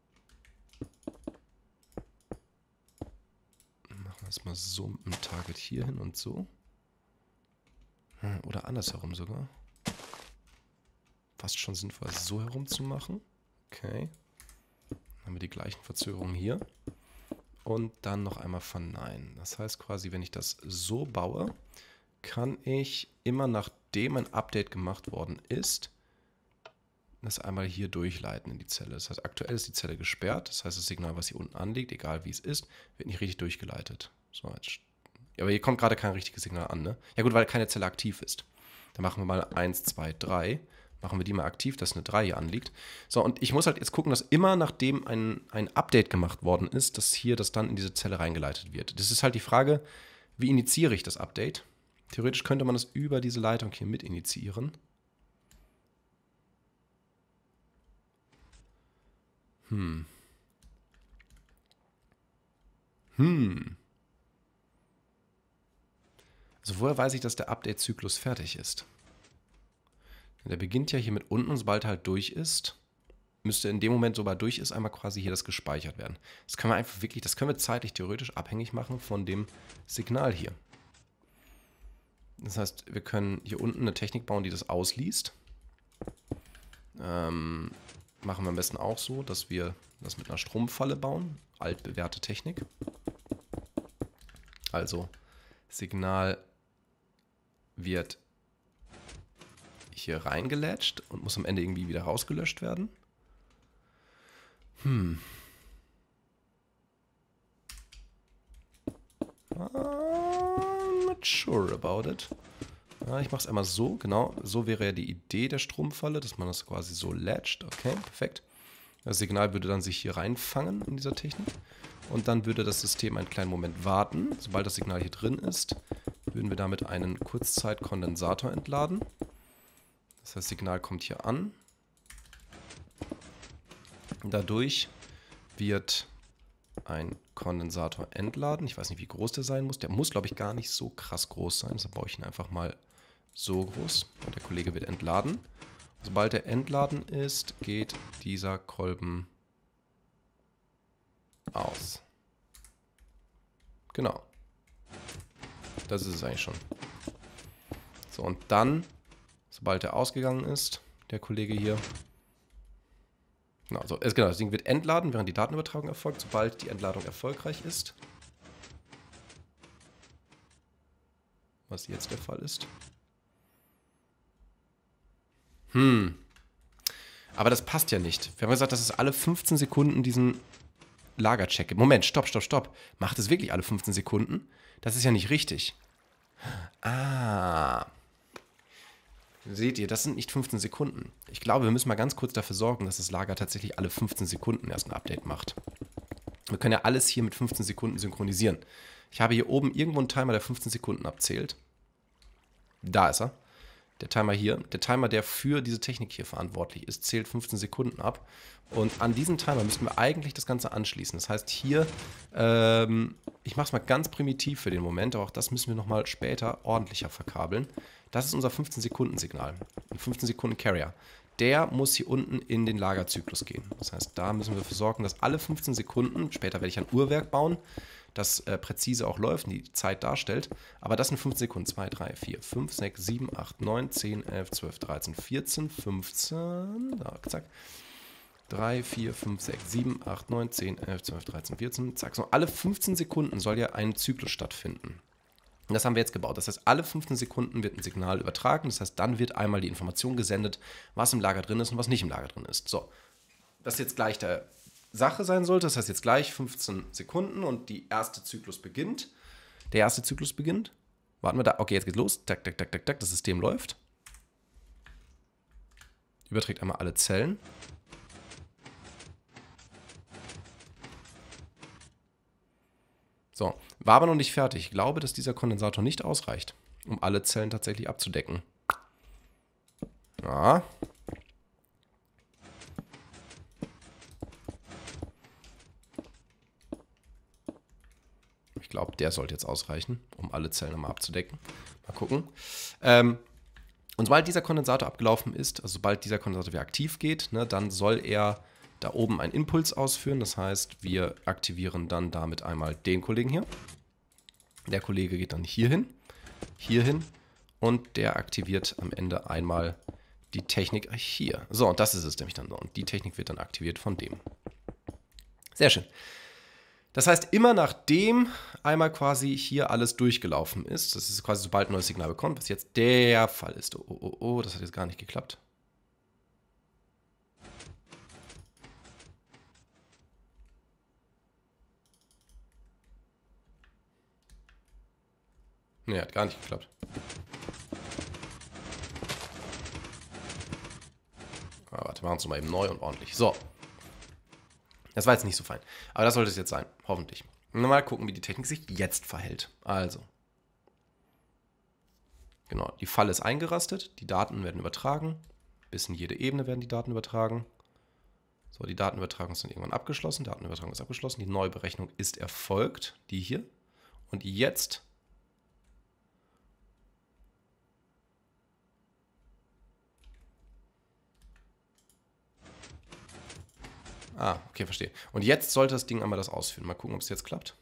wir es mal so mit dem Target hier hin und so. Oder andersherum sogar. fast schon sinnvoll, so herum zu machen. Okay. Dann haben wir die gleichen Verzögerungen hier. Und dann noch einmal verneinen. Das heißt quasi, wenn ich das so baue, kann ich immer nachdem ein Update gemacht worden ist, das einmal hier durchleiten in die Zelle. Das heißt, aktuell ist die Zelle gesperrt. Das heißt, das Signal, was hier unten anliegt, egal wie es ist, wird nicht richtig durchgeleitet. So, jetzt, aber hier kommt gerade kein richtiges Signal an, ne? Ja gut, weil keine Zelle aktiv ist. Dann machen wir mal 1, 2, 3. Machen wir die mal aktiv, dass eine 3 hier anliegt. So, und ich muss halt jetzt gucken, dass immer nachdem ein Update gemacht worden ist, dass hier das dann in diese Zelle reingeleitet wird. Das ist halt die Frage, wie initiiere ich das Update? Theoretisch könnte man das über diese Leitung hier mit initiieren. Also woher weiß ich, dass der Update-Zyklus fertig ist? Der beginnt ja hier mit unten und sobald er halt durch ist, müsste in dem Moment, sobald durch ist, einmal quasi hier das gespeichert werden. Das können wir einfach wirklich, das können wir zeitlich theoretisch abhängig machen von dem Signal hier. Das heißt, wir können hier unten eine Technik bauen, die das ausliest. Machen wir am besten auch so, dass wir das mit einer Stromfalle bauen. Altbewährte Technik. Also, Signal wird hier reingelatscht und muss am Ende irgendwie wieder rausgelöscht werden. I'm not sure about it. Ja, ich mache es einmal so, genau. So wäre ja die Idee der Stromfalle, dass man das quasi so latcht. Okay, perfekt. Das Signal würde dann sich hier reinfangen in dieser Technik. Und dann würde das System einen kleinen Moment warten. Sobald das Signal hier drin ist, würden wir damit einen Kurzzeitkondensator entladen. Das heißt, das Signal kommt hier an. Dadurch wird ein Kondensator entladen. Ich weiß nicht, wie groß der sein muss. Der muss, glaube ich, gar nicht so krass groß sein. Deshalb baue ich ihn einfach mal so groß. Und der Kollege wird entladen. Sobald er entladen ist, geht dieser Kolben aus. Genau. Das ist es eigentlich schon. So, und dann, sobald er ausgegangen ist, der Kollege hier. Genau, das Ding wird entladen, während die Datenübertragung erfolgt. Sobald die Entladung erfolgreich ist, was jetzt der Fall ist. Aber das passt ja nicht. Wir haben gesagt, dass es alle 15 Sekunden diesen Lagercheck gibt. Moment, stopp. Macht es wirklich alle 15 Sekunden? Das ist ja nicht richtig. Ah. Seht ihr, das sind nicht 15 Sekunden. Ich glaube, wir müssen mal ganz kurz dafür sorgen, dass das Lager tatsächlich alle 15 Sekunden erst ein Update macht. Wir können ja alles hier mit 15 Sekunden synchronisieren. Ich habe hier oben irgendwo einen Timer, der 15 Sekunden abzählt. Da ist er. Der Timer hier. Der Timer, der für diese Technik hier verantwortlich ist, zählt 15 Sekunden ab. Und an diesen Timer müssten wir eigentlich das Ganze anschließen. Das heißt hier, ich mache es mal ganz primitiv für den Moment, aber auch das müssen wir nochmal später ordentlicher verkabeln. Das ist unser 15-Sekunden-Signal. Ein 15-Sekunden-Carrier. Der muss hier unten in den Lagerzyklus gehen. Das heißt, da müssen wir dafür sorgen, dass alle 15 Sekunden, später werde ich ein Uhrwerk bauen, das präzise auch läuft und die Zeit darstellt. Aber das sind 15 Sekunden. 2, 3, 4, 5, 6, 7, 8, 9, 10, 11, 12, 13, 14, 15. Da, zack. 3, 4, 5, 6, 7, 8, 9, 10, 11, 12, 13, 14. Zack. So, alle 15 Sekunden soll ja ein Zyklus stattfinden. Und das haben wir jetzt gebaut. Das heißt, alle 15 Sekunden wird ein Signal übertragen. Das heißt, dann wird einmal die Information gesendet, was im Lager drin ist und was nicht im Lager drin ist. So, das ist jetzt gleich der Sache sein sollte. Das heißt, jetzt gleich 15 Sekunden und die erste Zyklus beginnt. Der erste Zyklus beginnt. Warten wir da. Okay, jetzt geht's los. Tak, tak, tak, tak, tak. Das System läuft. Überträgt einmal alle Zellen. So, war aber noch nicht fertig. Ich glaube, dass dieser Kondensator nicht ausreicht, um alle Zellen tatsächlich abzudecken. Ja. Ich glaube, der sollte jetzt ausreichen, um alle Zellen nochmal abzudecken. Mal gucken. Und sobald dieser Kondensator abgelaufen ist, also sobald dieser Kondensator wieder aktiv geht, ne, dann soll er da oben einen Impuls ausführen. Das heißt, wir aktivieren dann damit einmal den Kollegen hier. Der Kollege geht dann hierhin und der aktiviert am Ende einmal die Technik hier. So, und das ist es nämlich dann so. Und die Technik wird dann aktiviert von dem. Sehr schön. Das heißt, immer nachdem einmal quasi hier alles durchgelaufen ist, das ist quasi sobald ein neues Signal bekommt, was jetzt der Fall ist. Oh, das hat jetzt gar nicht geklappt. Ne, hat gar nicht geklappt. Warte, machen wir es mal eben neu und ordentlich. So. Das war jetzt nicht so fein. Aber das sollte es jetzt sein. Hoffentlich. Mal gucken, wie die Technik sich jetzt verhält. Also. Genau, die Falle ist eingerastet. Die Daten werden übertragen. Bis in jede Ebene werden die Daten übertragen. So, die Datenübertragung ist dann irgendwann abgeschlossen. Datenübertragung ist abgeschlossen. Die Neuberechnung ist erfolgt. Die hier. Und jetzt... Ah, okay, verstehe. Und jetzt sollte das Ding einmal das ausführen. Mal gucken, ob es jetzt klappt.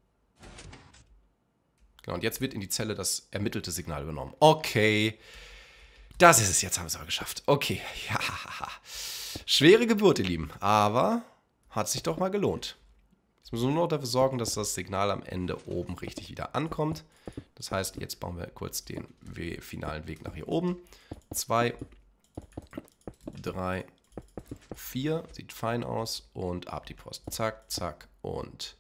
Genau, und jetzt wird in die Zelle das ermittelte Signal übernommen. Okay, das ist es. Jetzt haben wir es aber geschafft. Okay, ja. Schwere Geburt, ihr Lieben. Aber hat sich doch mal gelohnt. Jetzt müssen wir nur noch dafür sorgen, dass das Signal am Ende oben richtig wieder ankommt. Das heißt, jetzt bauen wir kurz den finalen Weg nach hier oben. 2, 3, 4, sieht fein aus und ab die Post. Zack, zack und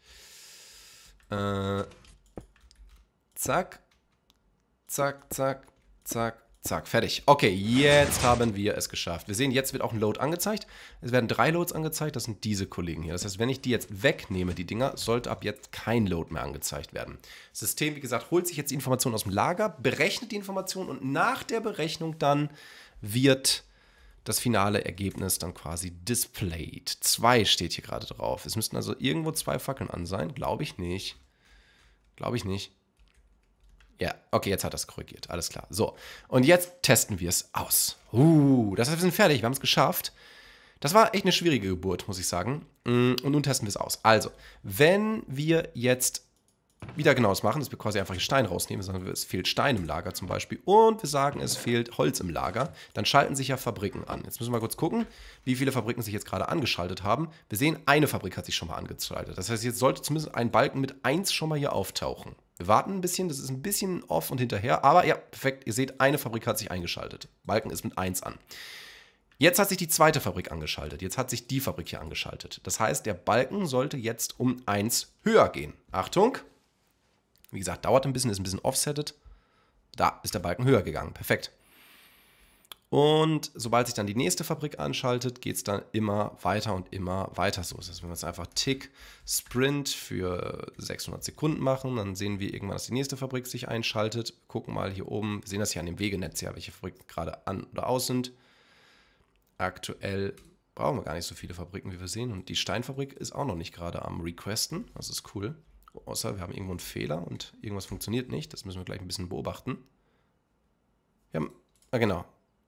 zack, zack, zack, zack, zack. Fertig. Okay, jetzt haben wir es geschafft. Wir sehen, jetzt wird auch ein Load angezeigt. Es werden 3 Loads angezeigt, das sind diese Kollegen hier. Das heißt, wenn ich die jetzt wegnehme, die Dinger, sollte ab jetzt kein Load mehr angezeigt werden. Das System, wie gesagt, holt sich jetzt die Information aus dem Lager, berechnet die Information und nach der Berechnung dann wird das finale Ergebnis dann quasi displayed. 2 steht hier gerade drauf. Es müssten also irgendwo 2 Fackeln an sein. Glaube ich nicht. Glaube ich nicht. Ja, okay, jetzt hat er es korrigiert. Alles klar. So, und jetzt testen wir es aus. Das heißt, wir sind fertig. Wir haben es geschafft. Das war echt eine schwierige Geburt, muss ich sagen. Und nun testen wir es aus. Also, wenn wir jetzt wieder genau das machen, dass wir quasi einfach Stein rausnehmen, sondern es fehlt Stein im Lager zum Beispiel und wir sagen, es fehlt Holz im Lager, dann schalten sich ja Fabriken an. Jetzt müssen wir mal kurz gucken, wie viele Fabriken sich jetzt gerade angeschaltet haben. Wir sehen, eine Fabrik hat sich schon mal angeschaltet. Das heißt, jetzt sollte zumindest ein Balken mit 1 schon mal hier auftauchen. Wir warten ein bisschen, das ist ein bisschen off und hinterher, aber ja, perfekt, ihr seht, eine Fabrik hat sich eingeschaltet. Balken ist mit 1 an. Jetzt hat sich die zweite Fabrik angeschaltet. Jetzt hat sich die Fabrik hier angeschaltet. Das heißt, der Balken sollte jetzt um 1 höher gehen. Achtung! Wie gesagt, dauert ein bisschen, ist ein bisschen offsetted. Da ist der Balken höher gegangen. Perfekt. Und sobald sich dann die nächste Fabrik anschaltet, geht es dann immer weiter und immer weiter so. Das heißt, wenn wir jetzt einfach Tick Sprint für 600 Sekunden machen, dann sehen wir irgendwann, dass die nächste Fabrik sich einschaltet. Gucken mal hier oben, wir sehen das hier an dem Wegenetz ja, welche Fabriken gerade an oder aus sind. Aktuell brauchen wir gar nicht so viele Fabriken, wie wir sehen. Und die Steinfabrik ist auch noch nicht gerade am Requesten. Das ist cool. Außer wir haben irgendwo einen Fehler und irgendwas funktioniert nicht. Das müssen wir gleich ein bisschen beobachten. Wir haben, genau.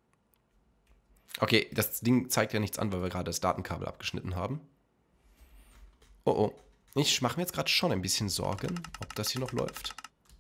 Okay, das Ding zeigt ja nichts an, weil wir gerade das Datenkabel abgeschnitten haben. Oh. Ich mache mir jetzt gerade schon ein bisschen Sorgen, ob das hier noch läuft.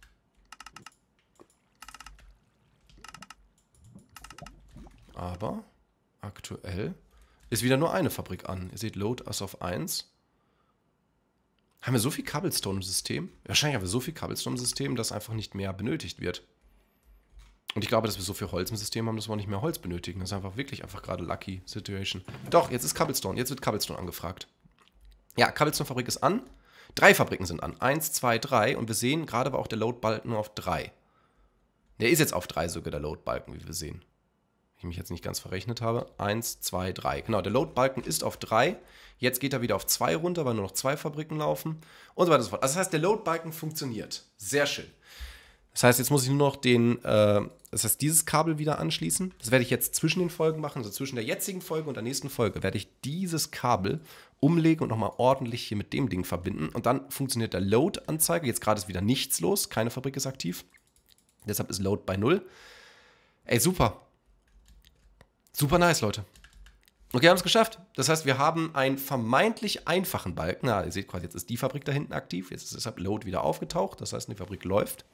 Aber aktuell ist wieder nur eine Fabrik an. Ihr seht Load as of 1. Haben wir so viel Cobblestone im System? Wahrscheinlich haben wir so viel Cobblestone im System, dass einfach nicht mehr benötigt wird. Und ich glaube, dass wir so viel Holz im System haben, dass wir auch nicht mehr Holz benötigen. Das ist einfach wirklich einfach gerade lucky Situation. Doch, jetzt ist Cobblestone. Jetzt wird Cobblestone angefragt. Ja, Cobblestone-Fabrik ist an. 3 Fabriken sind an. 1, 2, 3. Und wir sehen, gerade war auch der Load-Balken nur auf 3. Der ist jetzt auf 3 sogar, der Load-Balken, wie wir sehen. Wenn ich mich jetzt nicht ganz verrechnet habe. 1, 2, 3. Genau, der Load-Balken ist auf 3. Jetzt geht er wieder auf 2 runter, weil nur noch 2 Fabriken laufen. Und so weiter und so fort. Also das heißt, der Load-Balken funktioniert. Sehr schön. Das heißt, jetzt muss ich nur noch dieses Kabel wieder anschließen. Das werde ich jetzt zwischen den Folgen machen. Also zwischen der jetzigen Folge und der nächsten Folge werde ich dieses Kabel umlegen und nochmal ordentlich hier mit dem Ding verbinden. Und dann funktioniert der Load-Anzeige. Jetzt gerade ist wieder nichts los. Keine Fabrik ist aktiv. Deshalb ist Load bei 0. Ey, super. Super nice, Leute. Okay, wir haben es geschafft. Das heißt, wir haben einen vermeintlich einfachen Balken. Na, ihr seht quasi, jetzt ist die Fabrik da hinten aktiv. Jetzt ist deshalb Load wieder aufgetaucht. Das heißt, die Fabrik läuft.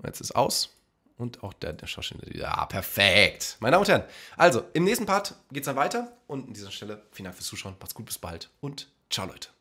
Jetzt ist aus. Und auch der Schauspieler. Ja, perfekt. Meine Damen und Herren. Also, im nächsten Part geht es dann weiter. Und an dieser Stelle vielen Dank fürs Zuschauen. Macht's gut, bis bald. Und ciao, Leute.